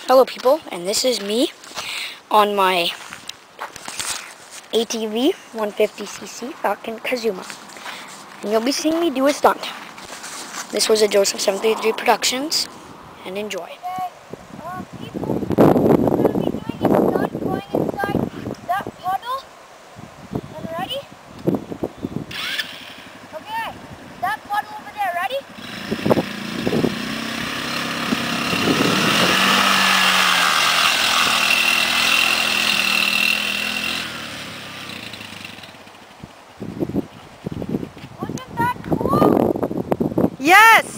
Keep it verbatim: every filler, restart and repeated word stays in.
Hello people, and this is me on my A T V one fifty c c Falcon Kazuma. And you'll be seeing me do a stunt. This was a Joseph seven thirty-three Productions, and enjoy. Okay, um, people, we're going to be doing a stunt going inside that puddle. And ready? Okay, that puddle over there, ready? Wasn't that cool? Yes!